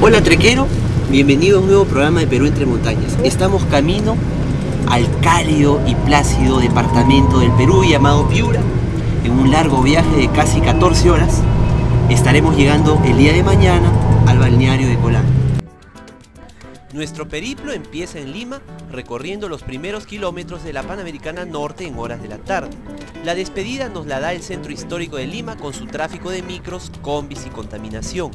Hola trequero, bienvenido a un nuevo programa de Perú entre montañas. Estamos camino al cálido y plácido departamento del Perú llamado Piura. En un largo viaje de casi 14 horas estaremos llegando el día de mañana al balneario de Colán. Nuestro periplo empieza en Lima, recorriendo los primeros kilómetros de la Panamericana Norte en horas de la tarde. La despedida nos la da el centro histórico de Lima con su tráfico de micros, combis y contaminación.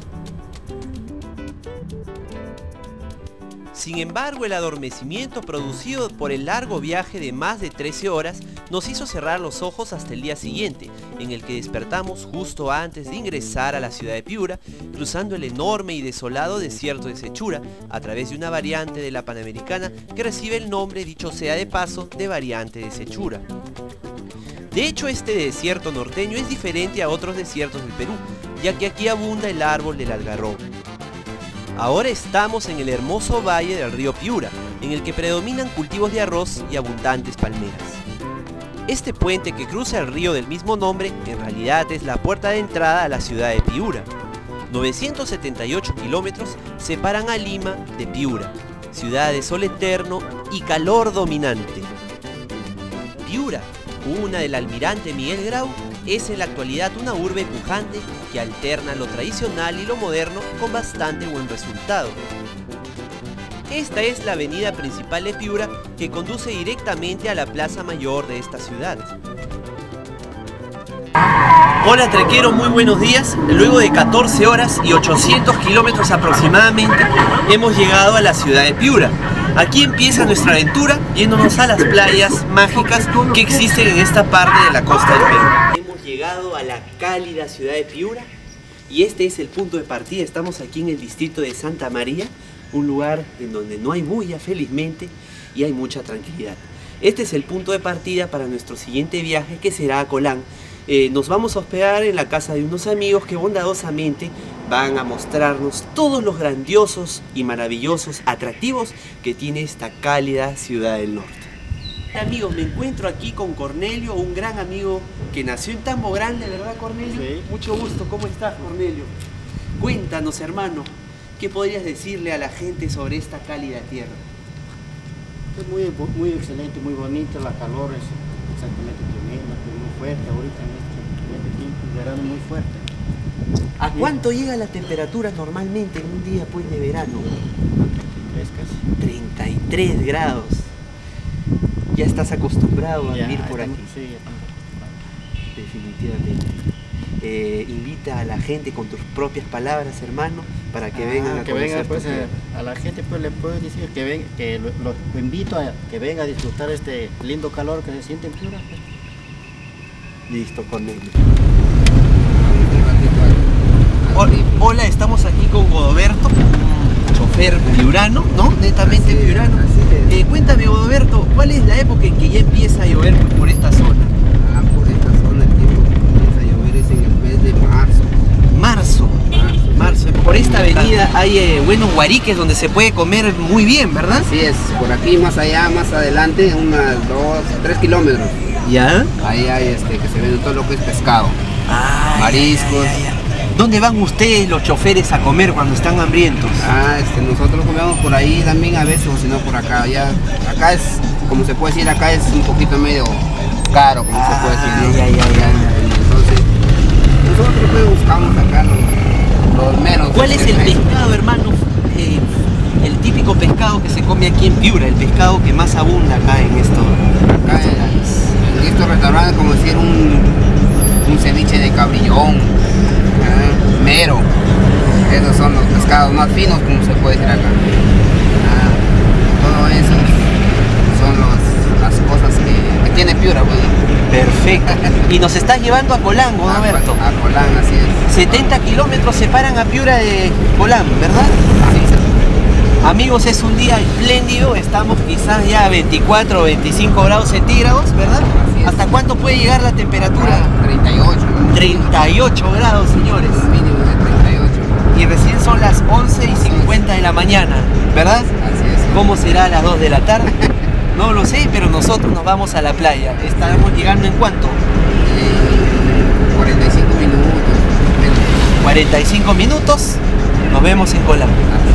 Sin embargo, el adormecimiento producido por el largo viaje de más de 13 horas nos hizo cerrar los ojos hasta el día siguiente, en el que despertamos justo antes de ingresar a la ciudad de Piura, cruzando el enorme y desolado desierto de Sechura, a través de una variante de la Panamericana que recibe el nombre, dicho sea de paso, de variante de Sechura. De hecho, este desierto norteño es diferente a otros desiertos del Perú, ya que aquí abunda el árbol del algarrobo. Ahora estamos en el hermoso valle del río Piura, en el que predominan cultivos de arroz y abundantes palmeras. Este puente que cruza el río del mismo nombre, en realidad es la puerta de entrada a la ciudad de Piura. 978 kilómetros separan a Lima de Piura, ciudad de sol eterno y calor dominante. Piura, cuna del almirante Miguel Grau, es en la actualidad una urbe pujante que alterna lo tradicional y lo moderno con bastante buen resultado. Esta es la avenida principal de Piura que conduce directamente a la plaza mayor de esta ciudad. Hola trequero, muy buenos días. Luego de 14 horas y 800 kilómetros aproximadamente hemos llegado a la ciudad de Piura. Aquí empieza nuestra aventura yéndonos a las playas mágicas que existen en esta parte de la costa del Perú. Hemos llegado a la cálida ciudad de Piura y este es el punto de partida. Estamos aquí en el distrito de Santa María, un lugar en donde no hay bulla felizmente y hay mucha tranquilidad. Este es el punto de partida para nuestro siguiente viaje, que será a Colán. Nos vamos a hospedar en la casa de unos amigos que bondadosamente van a mostrarnos todos los grandiosos y maravillosos atractivos que tiene esta cálida ciudad del norte. Amigos, me encuentro aquí con Cornelio, un gran amigo que nació en Tambo Grande, ¿verdad, Cornelio? Sí. Mucho gusto, ¿cómo estás, Cornelio? Cuéntanos, hermano, ¿qué podrías decirle a la gente sobre esta cálida tierra? Es muy excelente, muy bonito, la calor es exactamente tremenda, muy fuerte ahorita en este tiempo, el verano muy fuerte. ¿A cuánto llega la temperatura normalmente en un día pues de verano? 33 grados. ¿Ya estás acostumbrado a vivir por aquí? Sí, ya estamos acostumbrados. Definitivamente. Invita a la gente con tus propias palabras, hermano, para que vengan a conocer pues, a la gente pues le puedo decir que lo invito a que venga a disfrutar este lindo calor que se siente en Piura. Pues. Listo, Cornelio. Hola, estamos aquí con Godoberto, chofer piurano, ¿no? Netamente piurano. Cuéntame, Godoberto, ¿cuál es la época en que ya empieza a llover por esta zona? Por esta zona el tiempo que empieza a llover es en el mes de marzo. Marzo. Por esta avenida hay buenos guariques donde se puede comer muy bien, ¿verdad? Así es, por aquí más allá, más adelante, unas 3 kilómetros. ¿Ya? Ahí hay que se vende todo lo que es pescado, mariscos. ¿Dónde van ustedes los choferes a comer cuando están hambrientos? Nosotros comemos por ahí también a veces, o si no por acá. Acá es, como se puede decir, acá es un poquito medio caro, como se puede decir, ¿no? Entonces, nosotros pues buscamos acá los menos. ¿Cuál es el pescado, hermano? El típico pescado que se come aquí en Piura, el pescado que más abunda acá en esto. Acá en estos restaurantes, como decir, un ceviche de cabrillón, mero. Esos son los pescados más finos, como se puede decir acá. Todo eso son las cosas que tiene Piura. Pues. Perfecto. Y nos estás llevando a Colán, Roberto. A Colán, así es. 70 kilómetros separan a Piura de Colán, ¿verdad? Así es. Amigos, es un día espléndido, estamos quizás ya a 24 o 25 grados centígrados, ¿verdad? ¿Hasta cuánto puede llegar la temperatura? 38. 38 grados, señores. Mínimo de 38. Y recién son las 11:50 de la mañana, ¿verdad? Así es. ¿Cómo será a las 2 de la tarde? No lo sé, pero nosotros nos vamos a la playa. ¿Estaremos llegando en cuánto? 45 minutos. 45 minutos. Nos vemos en Colán.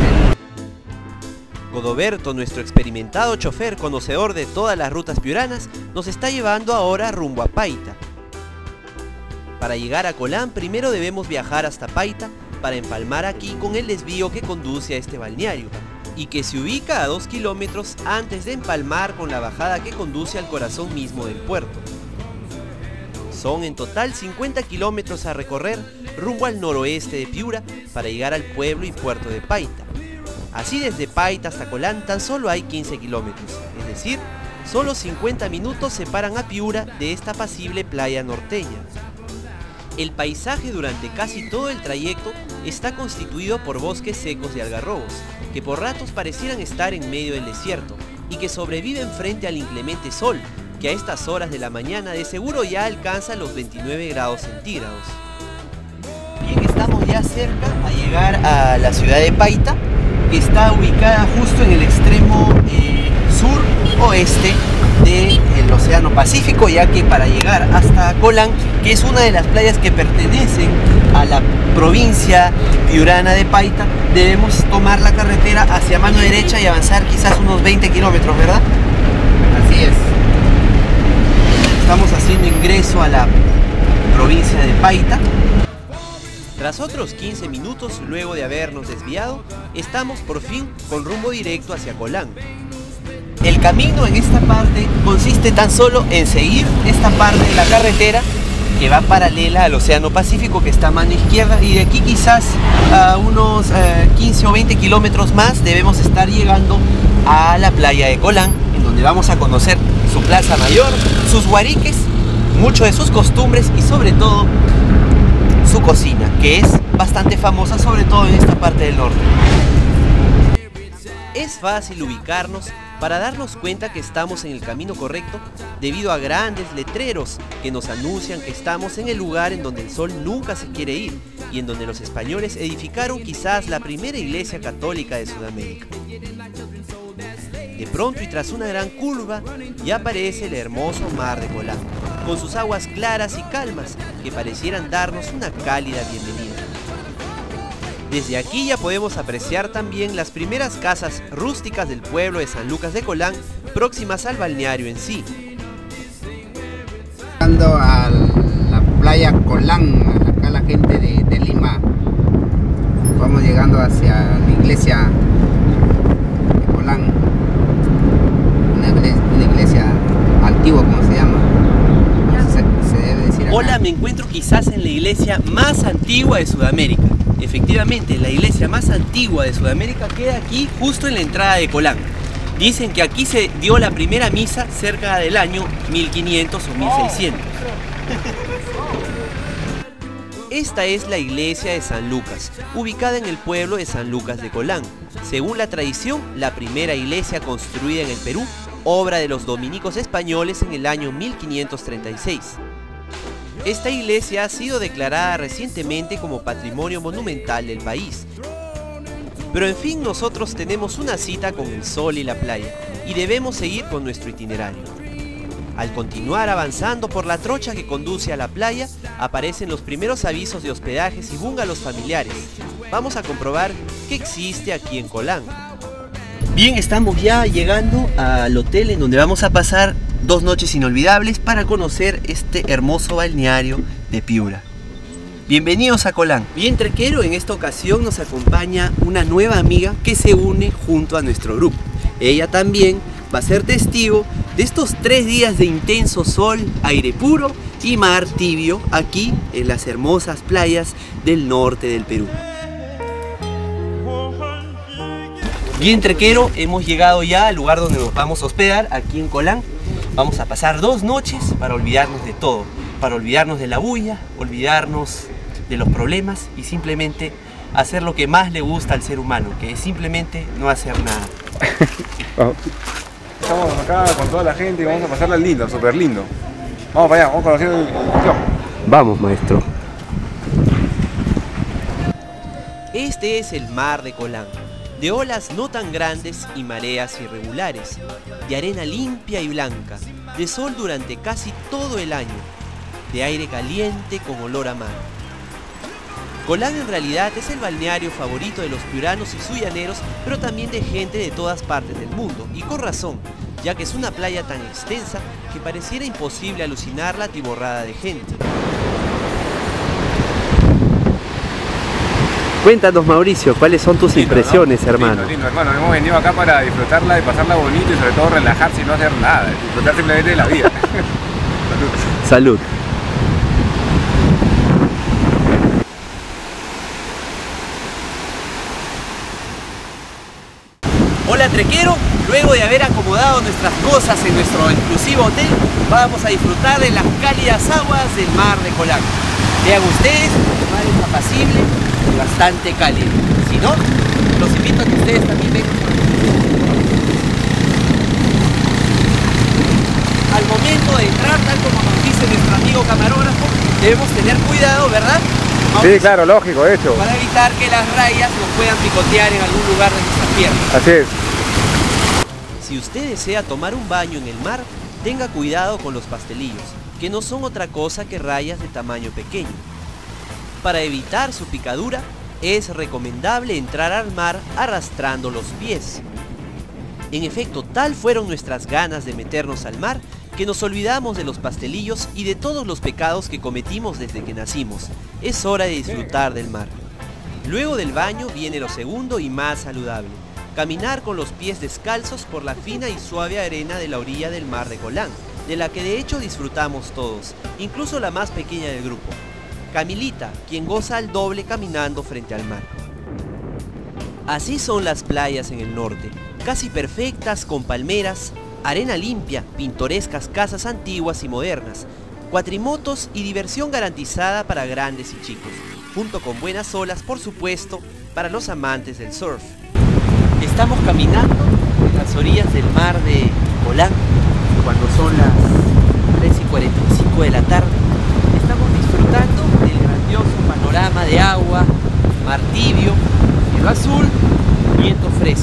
Godoberto, nuestro experimentado chofer, conocedor de todas las rutas piuranas, nos está llevando ahora rumbo a Paita. Para llegar a Colán, primero debemos viajar hasta Paita para empalmar aquí con el desvío que conduce a este balneario y que se ubica a 2 kilómetros antes de empalmar con la bajada que conduce al corazón mismo del puerto. Son en total 50 kilómetros a recorrer rumbo al noroeste de Piura para llegar al pueblo y puerto de Paita. Así desde Paita hasta Colán tan solo hay 15 kilómetros, es decir, solo 50 minutos separan a Piura de esta apacible playa norteña. El paisaje durante casi todo el trayecto está constituido por bosques secos de algarrobos, que por ratos parecieran estar en medio del desierto y que sobreviven frente al inclemente sol, que a estas horas de la mañana de seguro ya alcanza los 29 grados centígrados. Bien, estamos ya cerca a llegar a la ciudad de Paita, que está ubicada justo en el extremo sur-oeste del Océano Pacífico, ya que para llegar hasta Colán, que es una de las playas que pertenecen a la provincia piurana de Paita, debemos tomar la carretera hacia mano derecha y avanzar quizás unos 20 kilómetros, ¿verdad? Así es. Estamos haciendo ingreso a la provincia de Paita. Tras otros 15 minutos, luego de habernos desviado, estamos por fin con rumbo directo hacia Colán. El camino en esta parte consiste tan solo en seguir esta parte de la carretera que va paralela al Océano Pacífico, que está a mano izquierda, y de aquí quizás a unos 15 o 20 kilómetros más debemos estar llegando a la playa de Colán, en donde vamos a conocer su plaza mayor, sus huariques, mucho de sus costumbres y sobre todo su cocina, que es bastante famosa, sobre todo en esta parte del norte. Es fácil ubicarnos para darnos cuenta que estamos en el camino correcto debido a grandes letreros que nos anuncian que estamos en el lugar en donde el sol nunca se quiere ir y en donde los españoles edificaron quizás la primera iglesia católica de Sudamérica. De pronto y tras una gran curva ya aparece el hermoso mar de Colán, con sus aguas claras y calmas que parecieran darnos una cálida bienvenida. Desde aquí ya podemos apreciar también las primeras casas rústicas del pueblo de San Lucas de Colán, próximas al balneario en sí. Llegando a la playa Colán, acá la gente de Lima, vamos llegando hacia la iglesia de Colán, una iglesia antigua, como se llama. Se debe decir acá. Hola, me encuentro quizás en la iglesia más antigua de Sudamérica. Efectivamente, la iglesia más antigua de Sudamérica queda aquí justo en la entrada de Colán. Dicen que aquí se dio la primera misa cerca del año 1500 o 1600. Esta es la iglesia de San Lucas, ubicada en el pueblo de San Lucas de Colán. Según la tradición, la primera iglesia construida en el Perú, obra de los dominicos españoles en el año 1536. Esta iglesia ha sido declarada recientemente como Patrimonio Monumental del país. Pero en fin, nosotros tenemos una cita con el sol y la playa, y debemos seguir con nuestro itinerario. Al continuar avanzando por la trocha que conduce a la playa, aparecen los primeros avisos de hospedajes y bungalows familiares. Vamos a comprobar qué existe aquí en Colán. Bien, estamos ya llegando al hotel en donde vamos a pasar 2 noches inolvidables para conocer este hermoso balneario de Piura. Bienvenidos a Colán. Bien, trequero, en esta ocasión nos acompaña una nueva amiga que se une junto a nuestro grupo. Ella también va a ser testigo de estos 3 días de intenso sol, aire puro y mar tibio aquí en las hermosas playas del norte del Perú. Bien, trequero, hemos llegado ya al lugar donde nos vamos a hospedar, aquí en Colán. Vamos a pasar 2 noches para olvidarnos de todo, para olvidarnos de la bulla, olvidarnos de los problemas y simplemente hacer lo que más le gusta al ser humano, que es simplemente no hacer nada. Estamos acá con toda la gente y vamos a pasarla lindo, súper lindo. Vamos para allá, vamos a conocer el club. Vamos, maestro. Este es el mar de Colán, de olas no tan grandes y mareas irregulares, de arena limpia y blanca, de sol durante casi todo el año, de aire caliente con olor a mar. Colán en realidad es el balneario favorito de los piuranos y sullaneros, pero también de gente de todas partes del mundo, y con razón, ya que es una playa tan extensa que pareciera imposible alucinarla atiborrada de gente. Cuéntanos, Mauricio, ¿cuáles son tus impresiones, ¿no? hermano? Lindo, hermano. Hemos venido acá para disfrutarla y pasarla bonito y sobre todo relajarse y no hacer nada, disfrutar simplemente de la vida. Salud. Salud. Hola trequero, luego de haber acomodado nuestras cosas en nuestro exclusivo hotel, vamos a disfrutar de las cálidas aguas del mar de Colán. Vean ustedes, el mar es apacible y bastante cálido. Si no, los invito a que ustedes también vengan. Al momento de entrar, tal como nos dice nuestro amigo camarógrafo, debemos tener cuidado, ¿verdad? Sí, claro, lógico, de hecho. Para evitar que las rayas nos puedan picotear en algún lugar de nuestras piernas. Así es. Si usted desea tomar un baño en el mar, tenga cuidado con los pastelillos, que no son otra cosa que rayas de tamaño pequeño. Para evitar su picadura, es recomendable entrar al mar arrastrando los pies. En efecto, tal fueron nuestras ganas de meternos al mar, que nos olvidamos de los pastelillos y de todos los pecados que cometimos desde que nacimos. Es hora de disfrutar del mar. Luego del baño viene lo segundo y más saludable: caminar con los pies descalzos por la fina y suave arena de la orilla del mar de Colán, de la que de hecho disfrutamos todos, incluso la más pequeña del grupo, Camilita, quien goza al doble caminando frente al mar. Así son las playas en el norte, casi perfectas con palmeras, arena limpia, pintorescas casas antiguas y modernas, cuatrimotos y diversión garantizada para grandes y chicos, junto con buenas olas, por supuesto, para los amantes del surf. Estamos caminando en las orillas del mar de Colán, cuando son las 3:45 de la tarde. Estamos disfrutando del grandioso panorama de agua, mar tibio, cielo azul, viento fresco.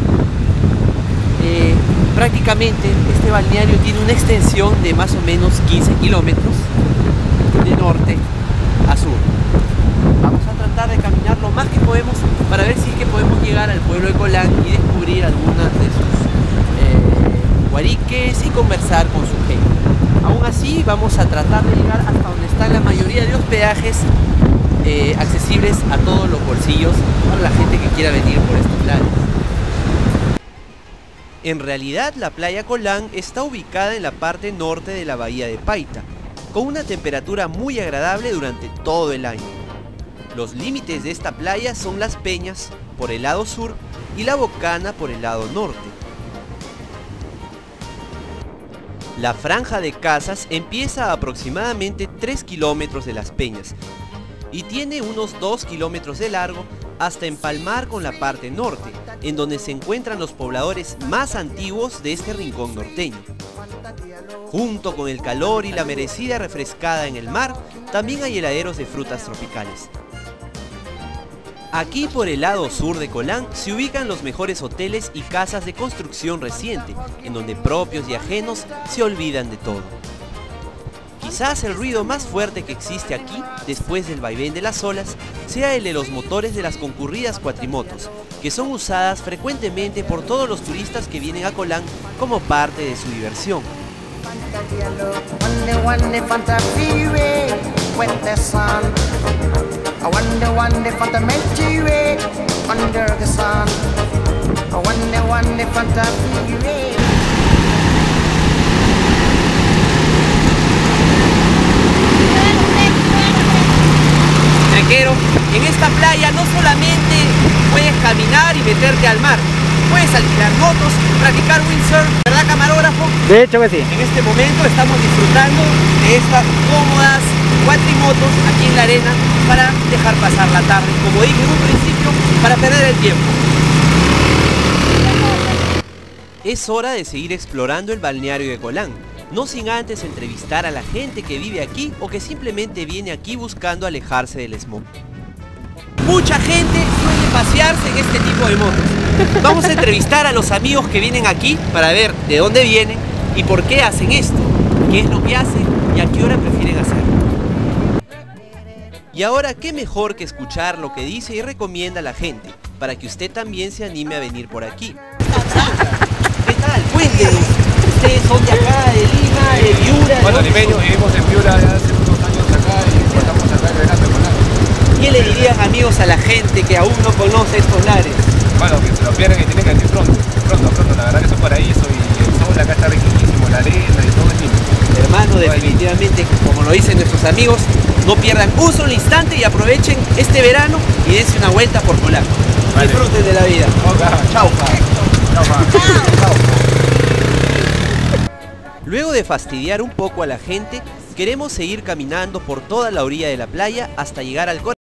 Prácticamente este balneario tiene una extensión de más o menos 15 kilómetros de norte a sur. Vamos a tratar de caminar lo más que podemos para ver si es que podemos llegar al pueblo de Colán y descubrir algunas de sus guariques y conversar con su gente. Aún así, vamos a tratar de llegar hasta donde están la mayoría de hospedajes accesibles a todos los bolsillos para la gente que quiera venir por estos lados. En realidad, la playa Colán está ubicada en la parte norte de la bahía de Paita, con una temperatura muy agradable durante todo el año. Los límites de esta playa son Las Peñas por el lado sur y La Bocana por el lado norte. La franja de casas empieza a aproximadamente 3 kilómetros de Las Peñas y tiene unos 2 kilómetros de largo hasta empalmar con la parte norte, en donde se encuentran los pobladores más antiguos de este rincón norteño. Junto con el calor y la merecida refrescada en el mar, también hay heladeros de frutas tropicales. Aquí por el lado sur de Colán se ubican los mejores hoteles y casas de construcción reciente, en donde propios y ajenos se olvidan de todo. Quizás el ruido más fuerte que existe aquí, después del vaivén de las olas, sea el de los motores de las concurridas cuatrimotos, que son usadas frecuentemente por todos los turistas que vienen a Colán como parte de su diversión. Trequero, en esta playa no solamente puedes caminar y meterte al mar, puedes alquilar motos, practicar windsurf, ¿verdad, camarógrafo? De hecho que sí. En este momento estamos disfrutando de estas cómodas cuatrimotos aquí en la arena para dejar pasar la tarde, como dije en un principio, para perder el tiempo. Es hora de seguir explorando el balneario de Colán, no sin antes entrevistar a la gente que vive aquí o que simplemente viene aquí buscando alejarse del smog. Mucha gente suele pasearse en este tipo de motos. Vamos a entrevistar a los amigos que vienen aquí para ver de dónde vienen y por qué hacen esto, qué es lo que hacen y a qué hora prefieren hacerlo. Y ahora, ¿qué mejor que escuchar lo que dice y recomienda la gente, para que usted también se anime a venir por aquí? ¿Qué tal? Cuéntenos. Ustedes son de acá, de Lima, de Piura. Bueno, limeños, vivimos en Piura ya hace unos años acá y estamos acá de verano con nada. ¿Qué le dirían, amigos, a la gente que aún no conoce estos lares? Bueno, que se lo pierden y tienen que venir pronto, la verdad que es un paraíso y el sol acá está riquísimo, la arena y todo es lindo. Hermano, definitivamente, como lo dicen nuestros amigos, no pierdan un solo instante y aprovechen este verano y dense una vuelta por Polanco. Vale. Disfruten de la vida. Chao, chao. Luego de fastidiar un poco a la gente, queremos seguir caminando por toda la orilla de la playa hasta llegar al corazón.